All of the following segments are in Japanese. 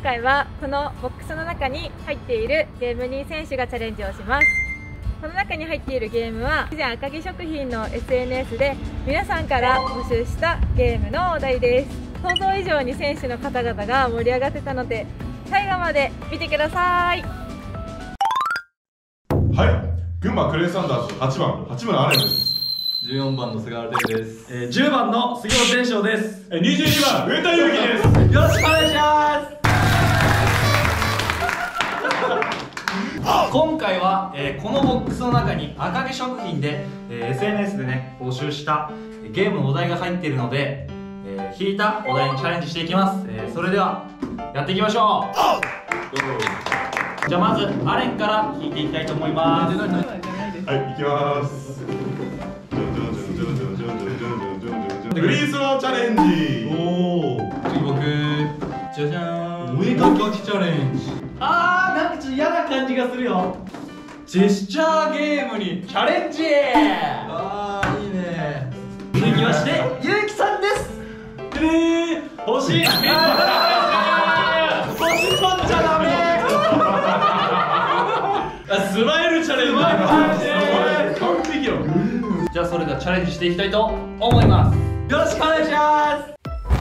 回はこのボックスの中に入っているゲームに選手がチャレンジをします。この中に入っているゲームは以前赤城食品の SNS で皆さんから募集したゲームのお題です。想像以上に選手の方々が盛り上がってたので最後まで見てください。 はい、群馬クレイサンダーズ8番八村アレンです。 14番の菅原哲です。 10番の杉本天翔です。 22番上田裕樹です。 よろしくお願いします。今回は、このボックスの中に赤城食品で、SNS でね募集したゲームのお題が入っているので、引いたお題にチャレンジしていきます。それではやっていきましょう。じゃあまずアレンから引いていきたいと思います。 はい、いきます。フリースローチャレンジ。 おお。次僕。じゃじゃーん。お絵かきチャレンジ。 なんかちょっと嫌な感じがするよ。ジェスチャーゲームにチャレンジ。 いいね。 続きましてゆうきさんです。星取っちゃダメ。 スマイルチャレンジ。 完璧よ。 じゃあそれではチャレンジしていきたいと思います。よろしくお願いします。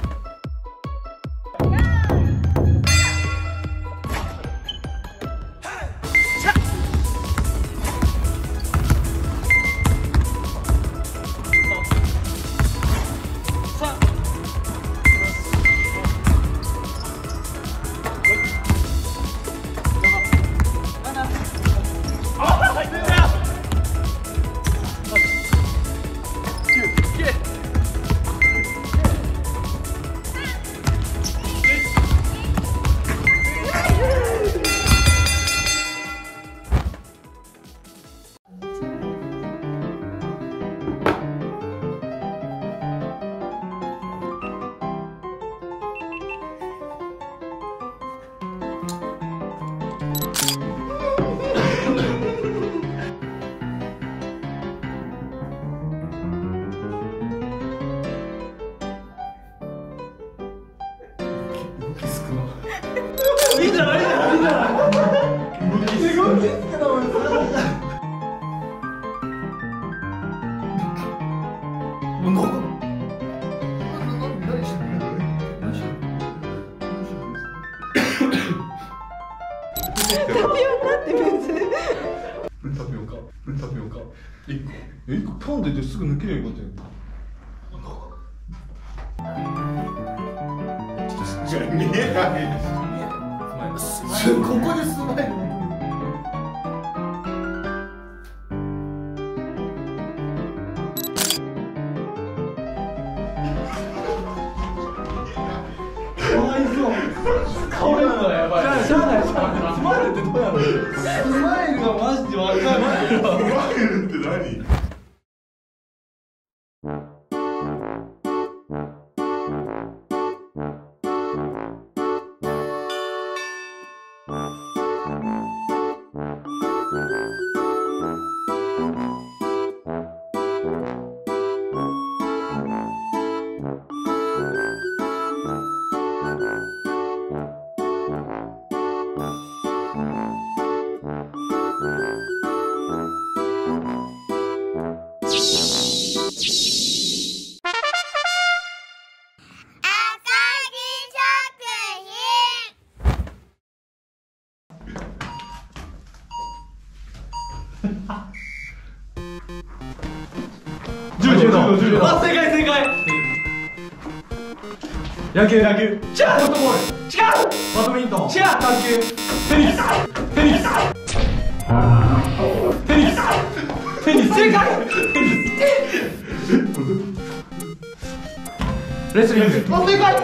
いいじゃない、いいじゃない、いいじゃない。すごいですけど、 1個ポンですぐ抜ければいいことやん。見えない。ここでスマイル。 かわいそう。顔なのやばい。しゃあない。スマイルってどうやろう。スマイルがマジでわかんない。 スマイルって何？柔道。 あ、正解正解。 野球。 違う。 ソフトボール。 違う。 バドミントン。 違う。 卓球。テニス。 正解。 レスリング。 あ、正解。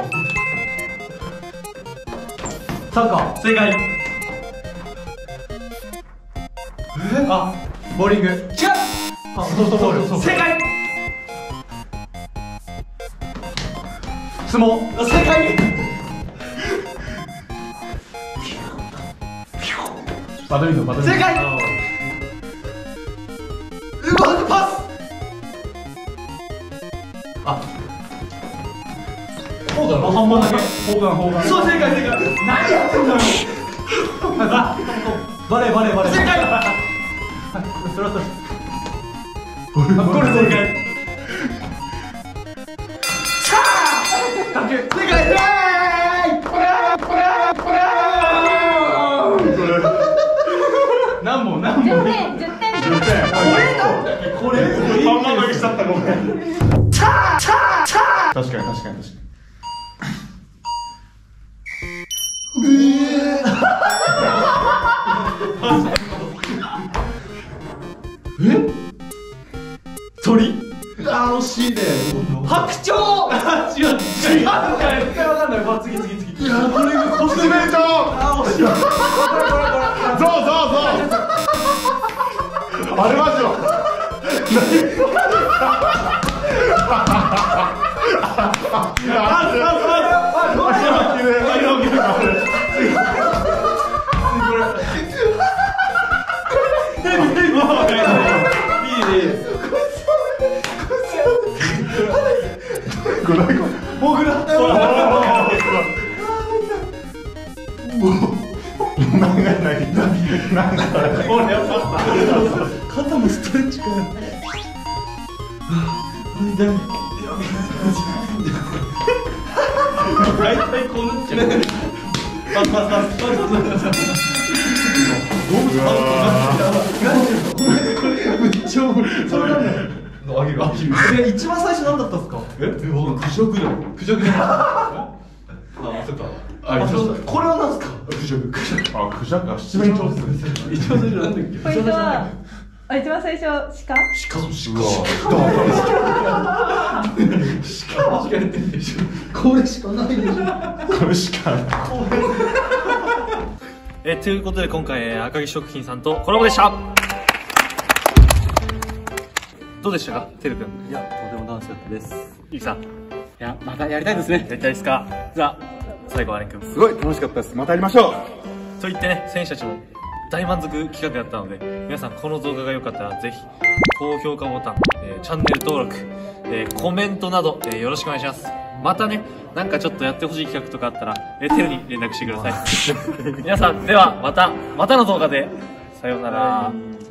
サッカー。 正解。 ボーリング。 違う。 ソフトボール。 正解。 相撲。 正解。 バドミントン。 正解。パス。 そうだろ、半分だけ砲丸そう、正解正解。何やってんだよ。バレー正解。それはこれ正解。正解。何本10点。これ半分だけしちゃった。ごめん。確かに鳥？惜しいね。白鳥。違う。絶対わかんない。次。いや、これがコスメーター。惜しい。そう。あれマジよ。肩のストレッチかよ。大体こうなっちゃう。めっちゃ重い。それなんだよ。あげる。一番最初何だったんですか？僕、クジャクじゃん。クジャクじゃん。あ、そっか。これは何ですか？クジャク。あ、クジャク。七面鳥ですね。一番最初なんだっけ？ ポイントは一番最初鹿。 間違えてんでしょ。これしかないでしょ。これしかない。 ということで今回赤木食品さんとコラボでした。どうでしたか、てるくん。 いや、とても楽しかったです。 ゆきさん。いや、またやりたいですね。 やりたいですか。じゃあ最後はあれくん。 すごい楽しかったです。またやりましょう。 と言ってね、選手たちも大満足企画だったので、皆さんこの動画が良かったらぜひ高評価ボタン、チャンネル登録、コメントなど、よろしくお願いします。またね、なんかちょっとやってほしい企画とかあったら、テルに連絡してください。皆さん、ではまたの動画でさようなら。